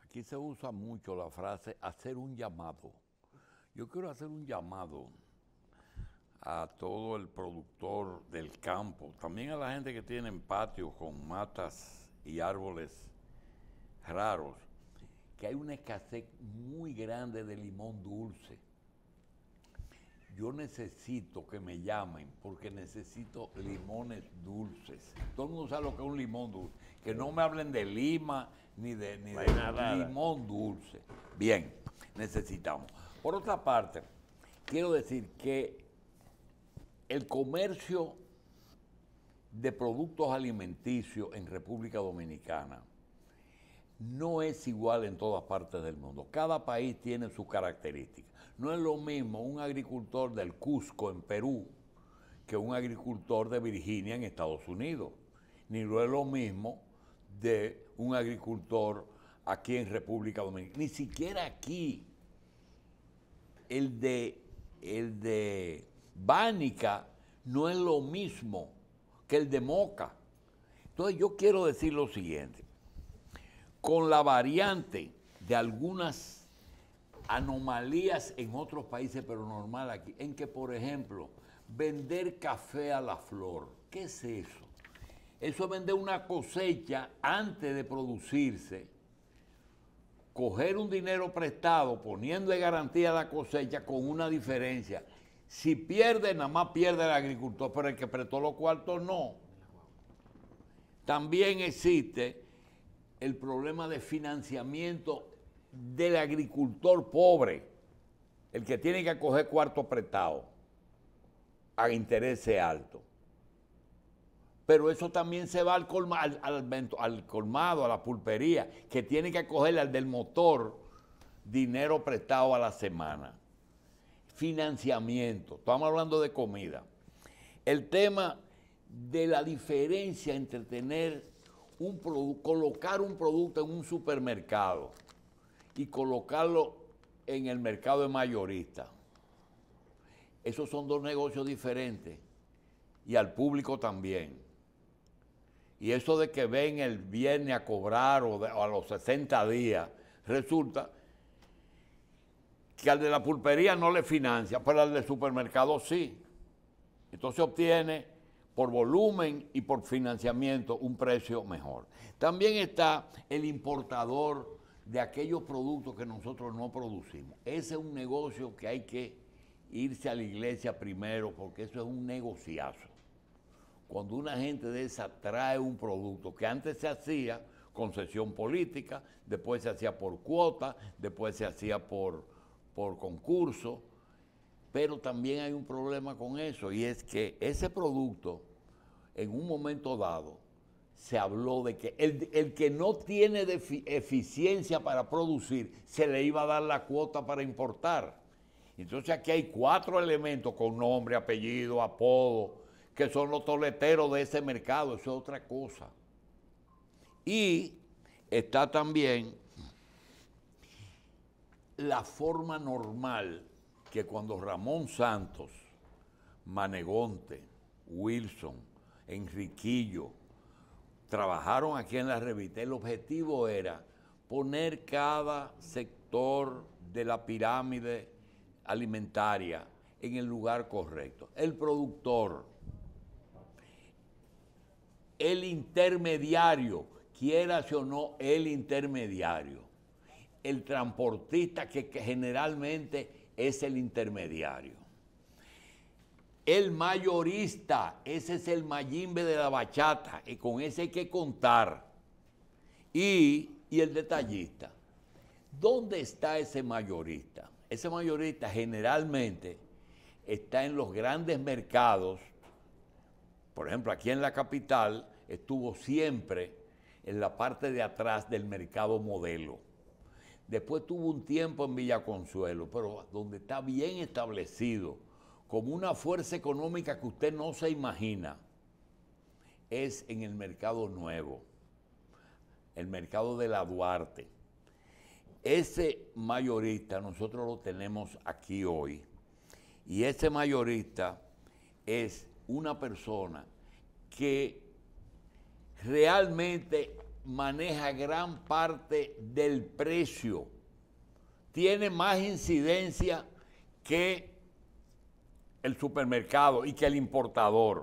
Aquí se usa mucho la frase hacer un llamado. Yo quiero hacer un llamado a todo el productor del campo, también a la gente que tiene patios con matas y árboles raros, que hay una escasez muy grande de limón dulce. Yo necesito que me llamen porque necesito limones dulces. Todo el mundo sabe lo que es un limón dulce. Que no me hablen de lima ni de limón dulce. Bien, necesitamos. Por otra parte, quiero decir que el comercio de productos alimenticios en República Dominicana no es igual en todas partes del mundo. Cada país tiene sus características. No es lo mismo un agricultor del Cusco en Perú que un agricultor de Virginia en Estados Unidos. Ni lo es lo mismo de un agricultor aquí en República Dominicana. Ni siquiera aquí el de Bánica no es lo mismo que el de Moca. Entonces yo quiero decir lo siguiente. Con la variante de algunas anomalías en otros países, pero normal aquí, en que, por ejemplo, vender café a la flor, ¿qué es eso? Eso es vender una cosecha antes de producirse, coger un dinero prestado, poniendo en garantía la cosecha con una diferencia. Si pierde, nada más pierde el agricultor, pero el que prestó los cuartos no. También existe el problema de financiamiento del agricultor pobre, el que tiene que coger cuartos prestados a intereses altos. Pero eso también se va al colmado, a la pulpería, que tiene que cogerle al del motor dinero prestado a la semana. Financiamiento, estamos hablando de comida. El tema de la diferencia entre tener colocar un producto en un supermercado y colocarlo en el mercado de mayorista. Esos son dos negocios diferentes y al público también. Y eso de que ven el viernes a cobrar o a los 60 días, resulta que al de la pulpería no le financia, pero al del supermercado sí. Entonces obtiene por volumen y por financiamiento un precio mejor. También está el importador de aquellos productos que nosotros no producimos. Ese es un negocio que hay que irse a la iglesia primero porque eso es un negociazo. Cuando una gente de esa trae un producto que antes se hacía con concesión política, después se hacía por cuota, después se hacía por concurso, pero también hay un problema con eso y es que ese producto en un momento dado se habló de que el que no tiene eficiencia para producir se le iba a dar la cuota para importar. Entonces aquí hay 4 elementos con nombre, apellido, apodo, que son los toleteros de ese mercado, eso es otra cosa. Y está también la forma normal que cuando Ramón Santos, Manegonte, Wilson, Enriquillo, trabajaron aquí en la revista, el objetivo era poner cada sector de la pirámide alimentaria en el lugar correcto. El productor, el intermediario, quieras o no, el intermediario, el transportista que generalmente es el intermediario. El mayorista, ese es el mayimbe de la bachata, y con ese hay que contar. Y el detallista. ¿Dónde está ese mayorista? Ese mayorista generalmente está en los grandes mercados. Por ejemplo, aquí en la capital estuvo siempre en la parte de atrás del mercado Modelo. Después tuvo un tiempo en Villa Consuelo, pero donde está bien establecido, como una fuerza económica que usted no se imagina, es en el mercado nuevo, el mercado de la Duarte. Ese mayorista nosotros lo tenemos aquí hoy, y ese mayorista es una persona que realmente maneja gran parte del precio. Tiene más incidencia que el supermercado y que el importador.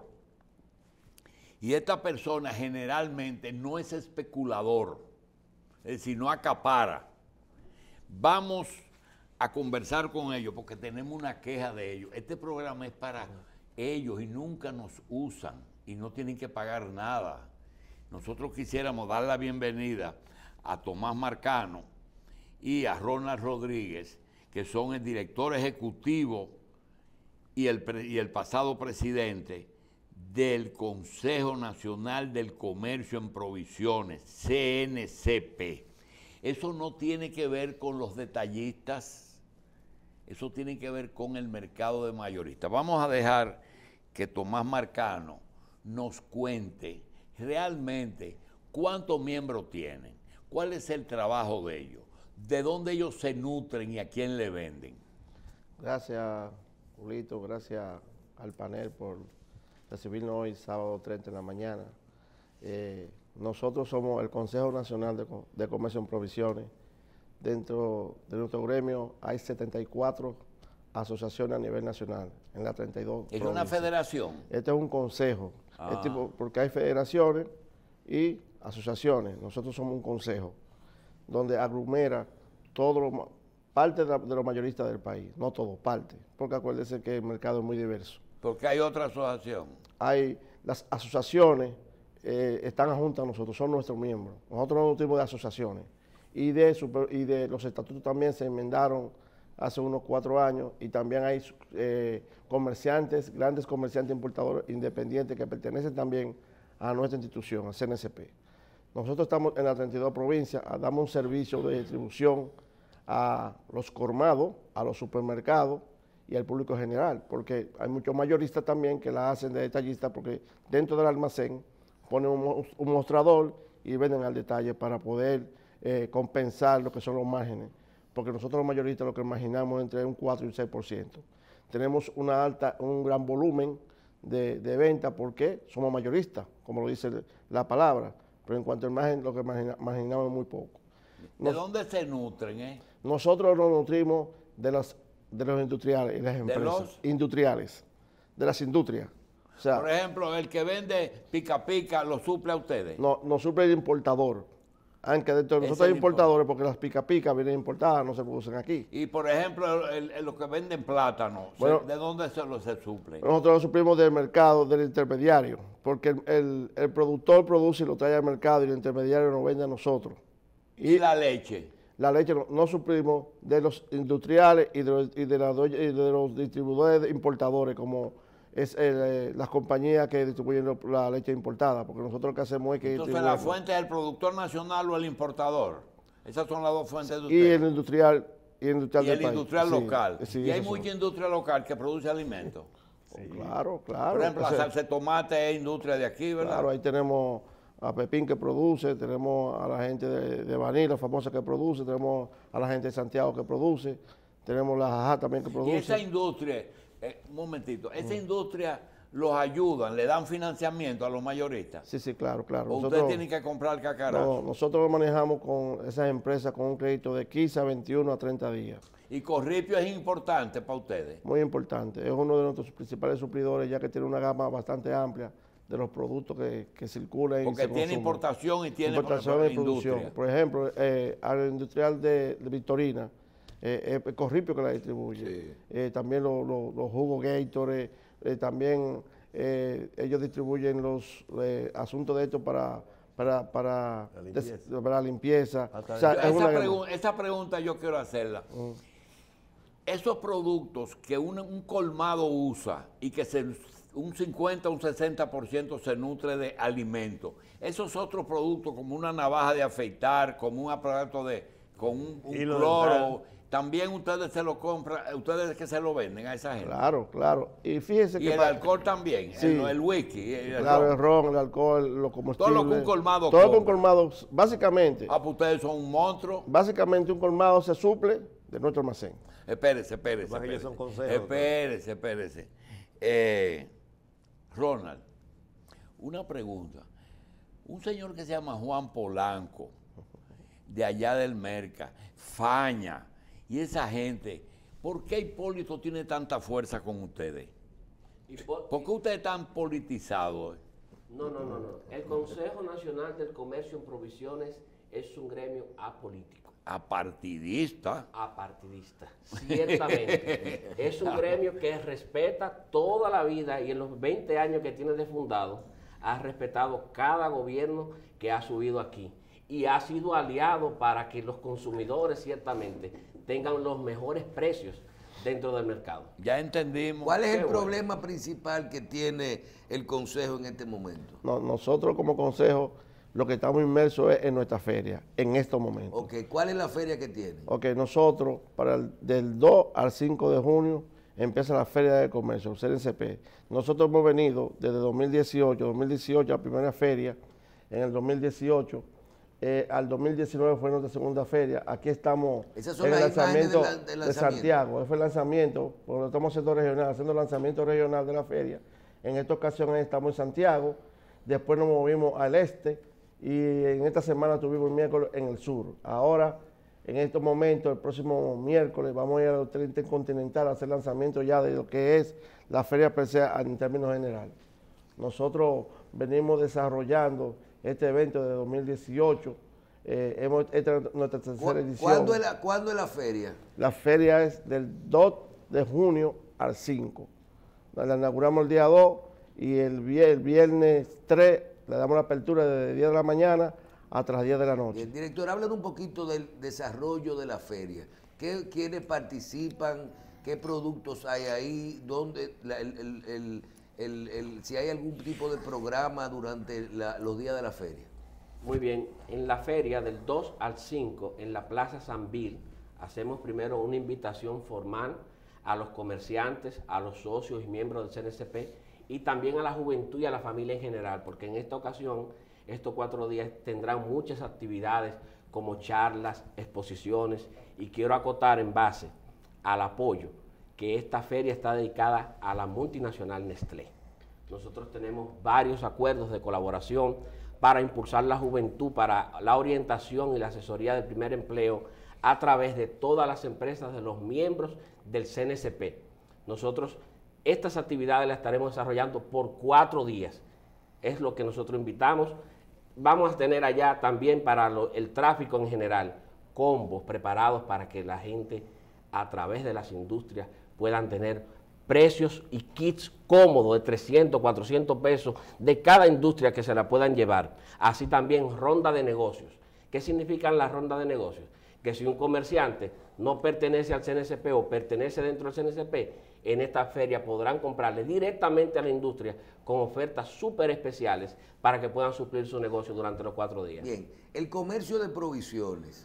Y esta persona generalmente no es especulador, es decir, no acapara. Vamos a conversar con ellos porque tenemos una queja de ellos. Este programa es para ellos y nunca nos usan y no tienen que pagar nada. Nosotros quisiéramos dar la bienvenida a Tomás Marcano y a Ronald Rodríguez, que son el director ejecutivo y el pasado presidente del Consejo Nacional del Comercio en Provisiones, CNCP. Eso no tiene que ver con los detallistas, eso tiene que ver con el mercado de mayoristas. Vamos a dejar que Tomás Marcano nos cuente realmente cuántos miembros tienen, cuál es el trabajo de ellos, de dónde ellos se nutren y a quién le venden. Gracias, Julito, gracias al panel por recibirnos hoy, sábado 30 de la mañana. Nosotros somos el Consejo Nacional de Comercio en Provisiones. Dentro de nuestro gremio hay 74 asociaciones a nivel nacional, en las 32 ¿Es provincias. una federación? Este es un consejo, porque hay federaciones y asociaciones. Nosotros somos un consejo, donde aglomera parte de los mayoristas del país, no todo, parte, porque acuérdense que el mercado es muy diverso. Porque hay otra asociación. Las asociaciones están juntas a nosotros, son nuestros miembros. Nosotros no nutrimos de asociaciones. Y de los estatutos también se enmendaron hace unos 4 años y también hay comerciantes, grandes comerciantes importadores independientes que pertenecen también a nuestra institución, a CNCP. Nosotros estamos en las 32 provincias, damos un servicio de distribución a los colmados, a los supermercados y al público general, porque hay muchos mayoristas también que la hacen de detallistas, porque dentro del almacén ponen un mostrador y venden al detalle para poder compensar lo que son los márgenes, porque nosotros los mayoristas lo que imaginamos entre un 4 y un 6%. Tenemos un gran volumen de venta porque somos mayoristas, como lo dice la palabra, pero en cuanto al margen, lo que imaginamos es muy poco. ¿De dónde se nutren? Nosotros nos nutrimos de los industriales y las empresas. ¿De los? Industriales, de las industrias. O sea, por ejemplo, el que vende pica pica, ¿lo suple a ustedes? No, nos suple el importador. Aunque dentro de nosotros hay importadores, porque las pica pica vienen importadas, no se producen aquí. Y por ejemplo, los que venden plátano, bueno, ¿de dónde se suplen? Nosotros lo suplimos del mercado, del intermediario, porque el productor produce y lo trae al mercado y el intermediario nos vende a nosotros. ¿Y la leche? La leche no suplimos de los industriales y de los distribuidores importadores, como es las compañías que distribuyen la leche importada, porque nosotros lo que hacemos es que... Entonces, ¿la fuente es el productor nacional o el importador? Esas son las dos fuentes de ustedes. Y el industrial, del país. Industrial local. Sí, y hay mucha industria local que produce alimentos. Sí. Claro, claro. Por ejemplo, la salsa de tomate es industria de aquí, ¿verdad? Claro, ahí tenemos a Pepín que produce, tenemos a la gente de Baní, la famosa que produce, tenemos a la gente de Santiago que produce, tenemos la Jajá también que produce. Y esa industria, un momentito, esa industria los ayudan, le dan financiamiento a los mayoristas. Sí, claro, claro. ¿O ustedes tienen que comprar cacarazos? No, nosotros lo manejamos con esas empresas con un crédito de 15 a 21 a 30 días. ¿Y Corripio es importante para ustedes? Muy importante, es uno de nuestros principales suplidores, ya que tiene una gama bastante amplia de los productos que circulan. Porque y se tiene consumen. Importación y tiene importación y industria. producción. Por ejemplo, al industrial de Victorina, Corripio que la distribuye. Sí. También los jugos Gatorade, también ellos distribuyen los asuntos de esto para la limpieza. O sea, esa pregunta yo quiero hacerla. Esos productos que un colmado usa y que un 50 o un 60% se nutre de alimentos, esos otros productos como una navaja de afeitar, como un aparato con un cloro, también ustedes se lo compran, ustedes que se lo venden a esa gente. Claro, claro. Y fíjense que... el alcohol también, sí, el whisky. Claro, el ron, el alcohol, los combustibles. Todo lo que un colmado Todo lo que un colmado, básicamente... pues ustedes son un monstruo. Básicamente un colmado se suple de nuestro almacén. Espérese. Ronald, una pregunta. Un señor que se llama Juan Polanco, de allá del Merca, Faña, y esa gente, ¿por qué Hipólito tiene tanta fuerza con ustedes? ¿Por qué ustedes están politizados? No. El Consejo Nacional del Comercio en Provisiones es un gremio apolítico. Apartidista. Apartidista, ciertamente. Es un gremio que respeta toda la vida y en los 20 años que tiene de fundado, ha respetado cada gobierno que ha subido aquí y ha sido aliado para que los consumidores ciertamente tengan los mejores precios dentro del mercado. Ya entendimos. ¿Cuál es el problema principal que tiene el Consejo en este momento? No, nosotros como Consejo lo que estamos inmersos es en nuestra feria, en estos momentos. Ok, ¿cuál es la feria que tiene? Ok, nosotros del 2 al 5 de junio empieza la Feria de Comercio, CNCP. Nosotros hemos venido desde 2018, la primera feria, en el 2018, al 2019 fue nuestra segunda feria. Aquí estamos Esas son en el las imágenes lanzamiento del de Santiago. Ese fue el lanzamiento, porque lo estamos haciendo regional, haciendo el lanzamiento regional de la feria. En esta ocasión estamos en Santiago, después nos movimos al este y en esta semana estuvimos el miércoles en el sur. Ahora, en estos momentos, el próximo miércoles, vamos a ir al Hotel Intercontinental a hacer lanzamiento ya de lo que es la feria per se en términos generales. Nosotros venimos desarrollando este evento de 2018, esta es nuestra tercera edición. ¿Cuándo es la feria? La feria es del 2 de junio al 5. La inauguramos el día 2 y el viernes 3 le damos la apertura desde 10 de la mañana hasta las 10 de la noche. Bien, director, háblanos un poquito del desarrollo de la feria. ¿Quiénes participan? ¿Qué productos hay ahí? ¿Dónde si hay algún tipo de programa durante los días de la feria? Muy bien, en la feria del 2 al 5 en la Plaza San Bill hacemos primero una invitación formal a los comerciantes, a los socios y miembros del CNCP y también a la juventud y a la familia en general, porque en esta ocasión, estos 4 días tendrán muchas actividades como charlas, exposiciones y quiero acotar en base al apoyo que esta feria está dedicada a la multinacional Nestlé. Nosotros tenemos varios acuerdos de colaboración para impulsar la juventud, para la orientación y la asesoría del primer empleo a través de todas las empresas de los miembros del CNCP. Nosotros estas actividades las estaremos desarrollando por 4 días. Es lo que nosotros invitamos. Vamos a tener allá también para el tráfico en general, combos preparados para que la gente a través de las industrias puedan tener precios y kits cómodos de 300, 400 pesos de cada industria que se la puedan llevar. Así también ronda de negocios. ¿Qué significan las rondas de negocios? Que si un comerciante no pertenece al CNCP o pertenece dentro del CNCP, en esta feria podrán comprarle directamente a la industria con ofertas súper especiales para que puedan suplir su negocio durante los 4 días. Bien, el comercio de provisiones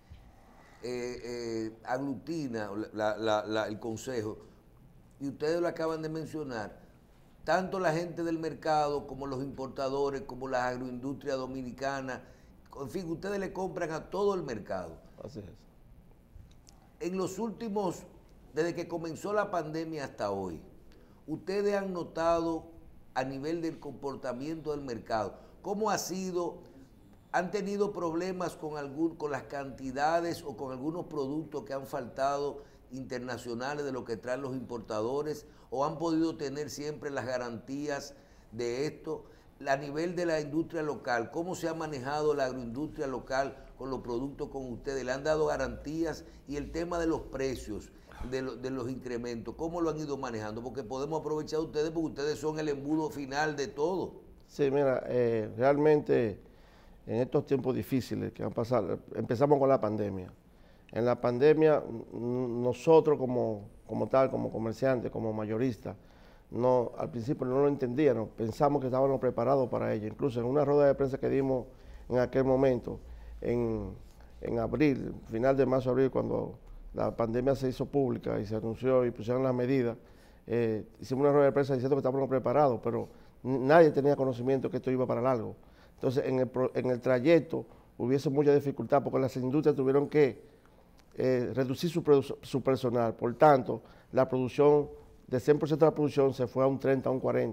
aglutina el consejo, y ustedes lo acaban de mencionar, tanto la gente del mercado como los importadores, como las agroindustrias dominicanas, en fin, ustedes le compran a todo el mercado. Así es. En los últimos, desde que comenzó la pandemia hasta hoy, ustedes han notado a nivel del comportamiento del mercado, ¿cómo ha sido? ¿Han tenido problemas con las cantidades o con algunos productos que han faltado internacionales de lo que traen los importadores, o han podido tener siempre las garantías de esto? A nivel de la industria local, ¿cómo se ha manejado la agroindustria local con los productos con ustedes? ¿Le han dado garantías? Y el tema de los precios, de los incrementos, ¿cómo lo han ido manejando? Porque podemos aprovechar de ustedes, porque ustedes son el embudo final de todo. Sí, mira, realmente en estos tiempos difíciles que han pasado, empezamos con la pandemia. En la pandemia, nosotros como tal, como comerciantes, como mayoristas, al principio no lo entendíamos, pensamos que estábamos preparados para ello. Incluso en una rueda de prensa que dimos en aquel momento, en abril, final de marzo, abril, cuando la pandemia se hizo pública y se anunció y pusieron las medidas, hicimos una rueda de prensa diciendo que estábamos preparados, pero nadie tenía conocimiento que esto iba para largo. Entonces, en el trayecto hubiese mucha dificultad porque las industrias tuvieron que reducir su personal. Por tanto, la producción, de 100% de la producción se fue a un 30, a un 40.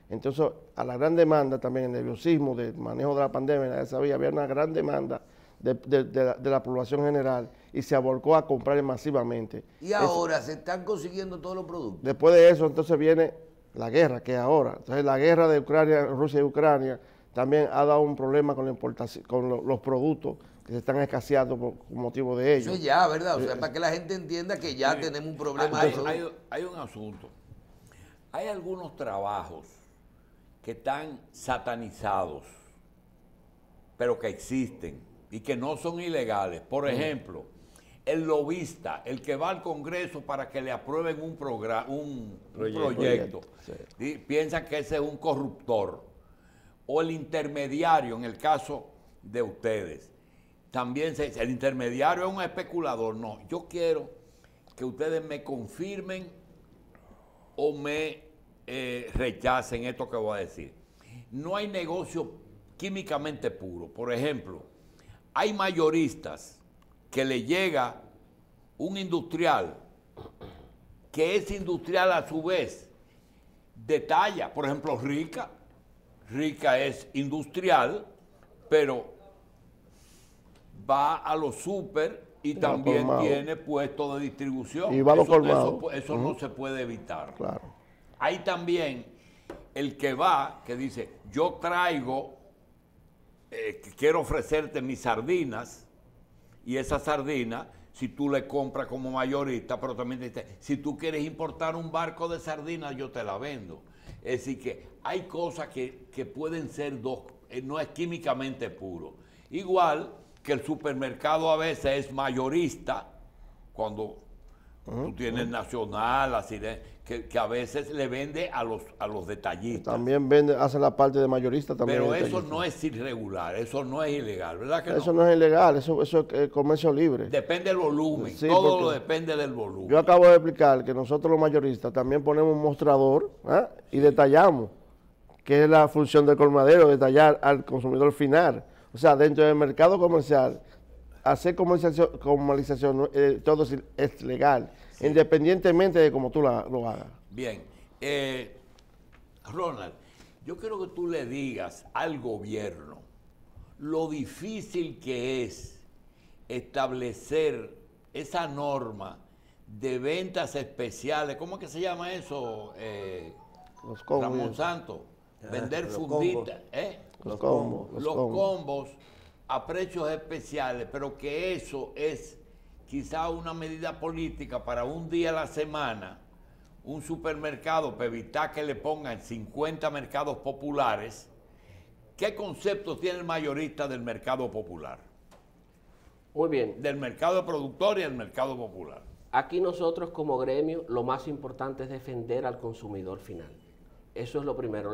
Entonces, a la gran demanda también, el nerviosismo del manejo de la pandemia, había una gran demanda de la población general y se abocó a comprar masivamente. Y ahora se están consiguiendo todos los productos. Después de eso, entonces viene la guerra, que es ahora. Entonces, la guerra de Ucrania, Rusia y Ucrania también ha dado un problema con la importación, con los productos que se están escaseando por motivo de ello. Eso es ya, ¿verdad? O sea, para que la gente entienda que ya tenemos un problema de productos. Hay un asunto. Hay algunos trabajos que están satanizados, pero que existen y que no son ilegales. Por ejemplo, el lobista, el que va al Congreso para que le aprueben un proyecto, sí. piensan que ese es un corruptor. O el intermediario, en el caso de ustedes. También el intermediario es un especulador. No, yo quiero que ustedes me confirmen o me rechacen esto que voy a decir. No hay negocio químicamente puro. Por ejemplo, hay mayoristas que le llega un industrial, que ese industrial a su vez detalla, por ejemplo, Rica es industrial, pero va a los súper y también tiene puestos de distribución. Y va a los colmados. Eso no se puede evitar. Claro. Hay también el que va, que dice, yo traigo, quiero ofrecerte mis sardinas, y esa sardina, si tú le compras como mayorista, pero también te dice, si tú quieres importar un barco de sardinas, yo te la vendo. Es decir, que hay cosas que pueden ser no es químicamente puro. Igual que el supermercado a veces es mayorista, cuando tú tienes Nacional, así que a veces le vende a los detallistas. También hace la parte de mayorista también. Pero eso no es irregular, eso no es ilegal, ¿verdad que no? Eso no es ilegal, eso es comercio libre. Depende del volumen, Sí, todo depende del volumen. Yo acabo de explicar que nosotros los mayoristas también ponemos un mostrador y detallamos, que es la función del colmadero, detallar al consumidor final. O sea, dentro del mercado comercial, hacer comercialización todo es legal, sí, independientemente de cómo tú lo hagas. Bien. Ronald, yo quiero que tú le digas al gobierno lo difícil que es establecer esa norma de ventas especiales. ¿Cómo es que se llama eso, los combos, Ramón Santos? Vender funditas. Los combos a precios especiales, pero que eso es quizá una medida política para un día a la semana, un supermercado, para evitar que le pongan 50 mercados populares. ¿Qué concepto tiene el mayorista del mercado popular? Muy bien. Del mercado de productor y del mercado popular. Aquí nosotros como gremio lo más importante es defender al consumidor final. Eso es lo primero.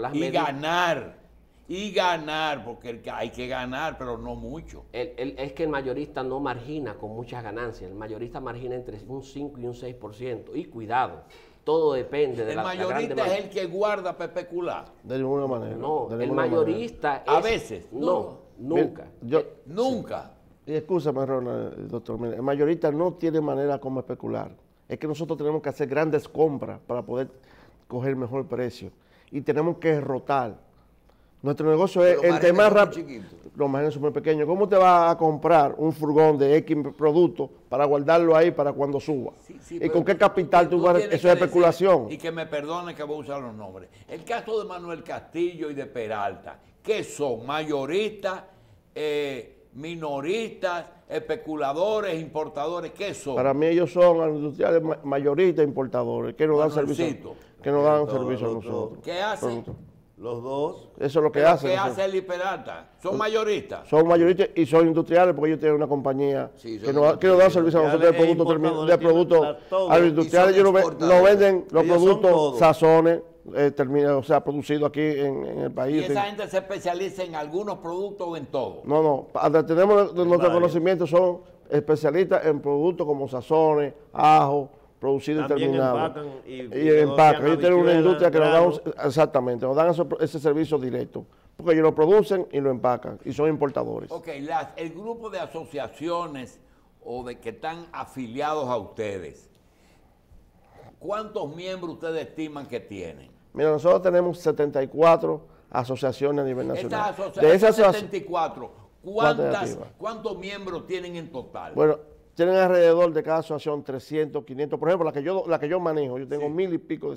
Y ganar, porque hay que ganar, pero no mucho. Es que el mayorista no margina con muchas ganancias. El mayorista margina entre un 5 y un 6%. Y cuidado, todo depende de la gran demanda. El mayorista es el que guarda para especular. De ninguna manera. No, el mayorista es... A veces. No, nunca. Nunca. Y escúchame, Ronald, doctor, el mayorista no tiene manera como especular. Es que nosotros tenemos que hacer grandes compras para poder coger mejor precio. Y tenemos que rotar. Nuestro negocio es el tema rápido. Los márgenes son muy pequeños. ¿Cómo te vas a comprar un furgón de X producto para guardarlo ahí para cuando suba? Sí, ¿Y con qué capital tú vas a...? Eso es especulación. Y que me perdone que voy a usar los nombres. El caso de Manuel Castillo y de Peralta, ¿qué son? Mayoristas, minoristas, especuladores, importadores, ¿qué son? Para mí ellos son industriales mayoristas, importadores, que nos dan servicio, a nosotros. ¿Qué hacen? Los dos. Eso es lo que hacen. ¿Qué hace el Peralta? ¿Son mayoristas? Son mayoristas y son industriales porque ellos tienen una compañía que nos dan servicio a nosotros de productos agroindustriales. Ellos nos venden los productos sazones, producidos aquí en el país. ¿Y esa gente se especializa en algunos productos o en todo? No. Tenemos nuestro conocimiento, son especialistas en productos como sazones, ajo, producido y terminado. Empacan y empacan. Ellos tienen una industria que nos dan ese servicio directo. Porque ellos lo producen y lo empacan. Y son importadores. Ok, el grupo de asociaciones o de que están afiliados a ustedes, ¿cuántos miembros ustedes estiman que tienen? Mira, nosotros tenemos 74 asociaciones a nivel nacional. De esas 74, ¿cuántas? ¿cuántos miembros tienen en total? Bueno, tienen alrededor de cada asociación 300, 500. Por ejemplo, la que yo manejo, yo tengo 1000 y pico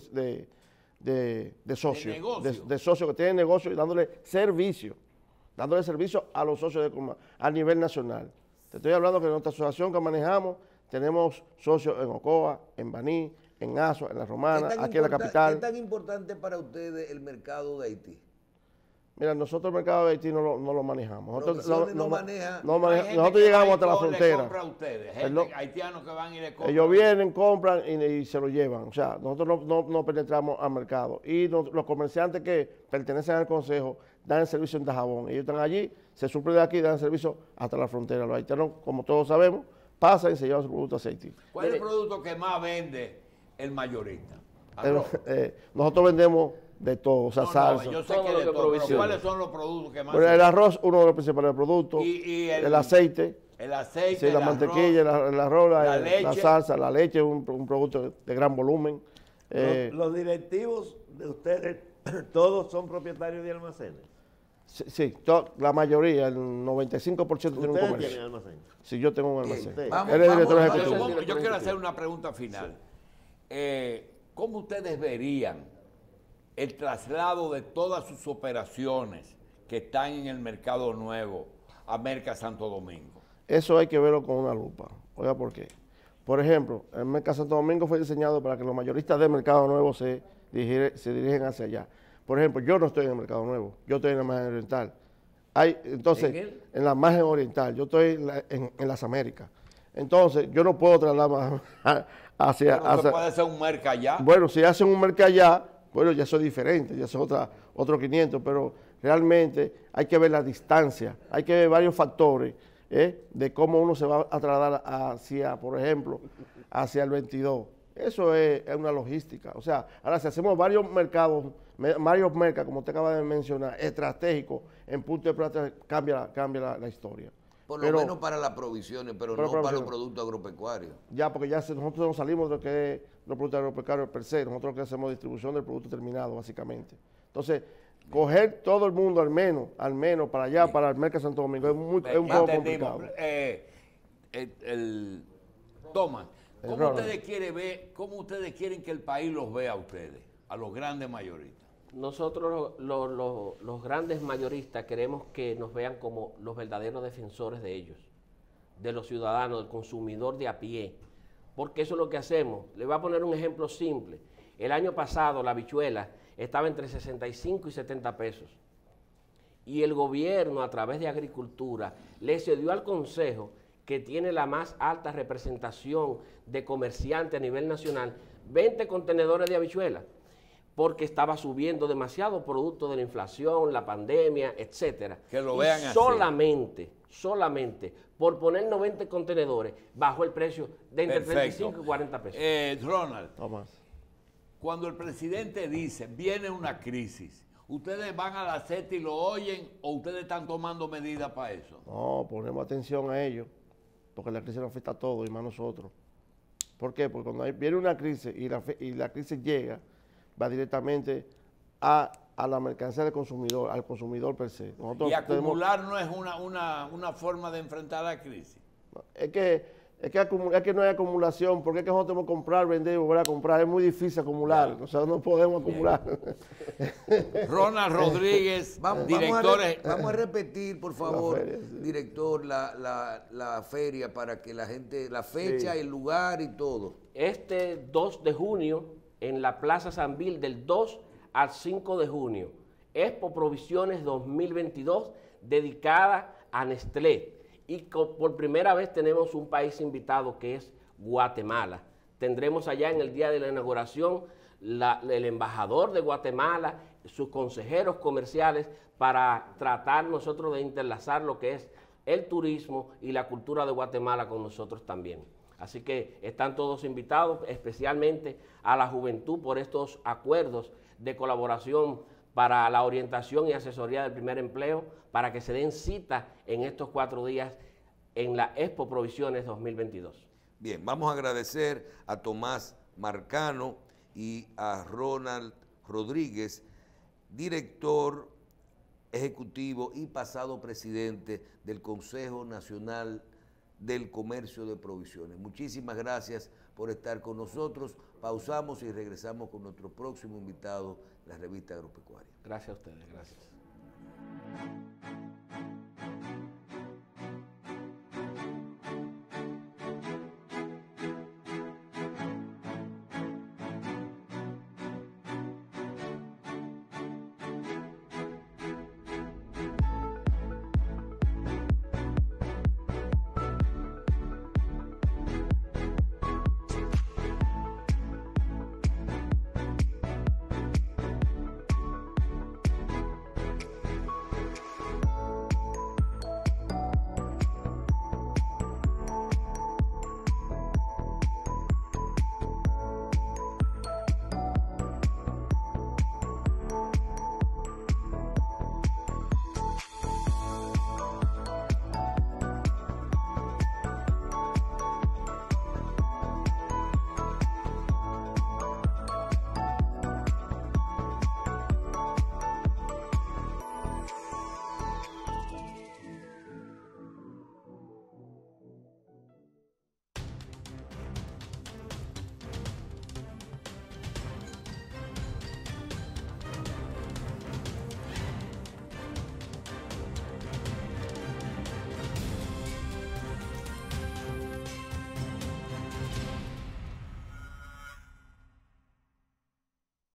de socios. De socios que tienen negocio y dándole servicio a los socios a nivel nacional. Te estoy hablando que en nuestra asociación que manejamos, tenemos socios en Ocoa, en Baní, en Azua, en La Romana, aquí en la capital. ¿Qué tan importante para ustedes el mercado de Haití? Mira, nosotros el mercado de Haití no lo manejamos. Nosotros Nosotros llegamos hasta la frontera. Compra a ustedes, gente, haitianos que van y le compran. Ellos vienen, compran y se lo llevan. O sea, nosotros no penetramos al mercado. Y los comerciantes que pertenecen al consejo dan el servicio en Dajabón. Ellos están allí, se suplen de aquí y dan el servicio hasta la frontera. Los haitianos, como todos sabemos, pasan y se llevan sus productos a Haití. ¿Cuál es el producto que más vende el mayorista? Nosotros vendemos de todo, o sea, salsa. Yo sé que de todo, pero ¿cuáles son los productos que más bueno, el arroz, uno de los principales productos. Y el aceite. El aceite, sí, la mantequilla, el arroz, la salsa, la leche, un producto de gran volumen. Los directivos de ustedes, ¿todos son propietarios de almacenes? Sí, la mayoría, el 95% tiene un comercio. ¿Tienen almacén? Sí, yo tengo un almacén. Él es director ejecutivo. Yo quiero hacer una pregunta final. ¿Cómo ustedes verían el traslado de todas sus operaciones que están en el Mercado Nuevo a Merca Santo Domingo? Eso hay que verlo con una lupa. Oiga, ¿por qué? Por ejemplo, el Merca Santo Domingo fue diseñado para que los mayoristas del Mercado Nuevo se dirigen hacia allá. Por ejemplo, yo no estoy en el Mercado Nuevo, yo estoy en la margen oriental. Entonces, en la margen oriental, yo estoy en las Américas. Entonces, yo no puedo trasladar hacia... ¿Se puede hacer un merca allá? Bueno, si hacen un merca allá, bueno, ya eso es diferente, ya eso es otro 500, pero realmente hay que ver la distancia, hay que ver varios factores de cómo uno se va a trasladar hacia, por ejemplo, hacia el 22. Eso es una logística. O sea, ahora si hacemos varios mercados, como usted acaba de mencionar, estratégicos, en punto de plata, cambia la historia. Por lo menos para las provisiones, pero no para los productos agropecuarios. Ya, porque ya nosotros nos salimos de lo que es los productos agropecuarios per se, nosotros lo que hacemos distribución del producto terminado, básicamente. Entonces, coger todo el mundo al menos para allá, para el Merca Santo Domingo, es un poco complicado. Tomás, ¿cómo ustedes quieren que el país los vea a ustedes, a los grandes mayoristas? Nosotros, los grandes mayoristas, queremos que nos vean como los verdaderos defensores de ellos, de los ciudadanos, del consumidor de a pie, porque eso es lo que hacemos. Le voy a poner un ejemplo simple. El año pasado la habichuela estaba entre 65 y 70 pesos. Y el gobierno, a través de Agricultura, le cedió al Consejo, que tiene la más alta representación de comerciantes a nivel nacional, 20 contenedores de habichuela, porque estaba subiendo demasiado producto de la inflación, la pandemia, etcétera. Que lo vean así. Solamente por poner 90 contenedores bajó el precio de entre 35 y 40 pesos. Ronald, Tomás, cuando el presidente dice, viene una crisis, ¿ustedes van a la CETA y lo oyen o ustedes están tomando medidas para eso? No, ponemos atención a ellos, porque la crisis nos afecta a todos y más a nosotros. ¿Por qué? Porque cuando viene una crisis y la crisis llega, va directamente a la mercancía del consumidor, al consumidor per se. Y acumular no es una forma de enfrentar la crisis. Es que no hay acumulación, porque es que nosotros tenemos que comprar, vender y volver a comprar. Es muy difícil acumular, o sea, no podemos acumular. Ronald Rodríguez, director. Vamos a repetir, por favor, director, la feria para que la gente, la fecha, el lugar y todo. Este 2 de junio, en la Plaza Sanvil, del 2 al 5 de junio, Expo Provisiones 2022, dedicada a Nestlé. Y por primera vez tenemos un país invitado que es Guatemala. Tendremos allá en el día de la inauguración el embajador de Guatemala, sus consejeros comerciales, para tratar nosotros de interlazar lo que es el turismo y la cultura de Guatemala con nosotros también. Así que están todos invitados, especialmente a la juventud, por estos acuerdos de colaboración para la orientación y asesoría del primer empleo, para que se den cita en estos 4 días en la Expo Provisiones 2022. Bien, vamos a agradecer a Tomás Marcano y a Ronald Rodríguez, director ejecutivo y pasado presidente del Consejo Nacional del Comercio de Provisiones. Muchísimas gracias por estar con nosotros. Pausamos y regresamos con nuestro próximo invitado, la revista Agropecuaria. Gracias a ustedes, gracias.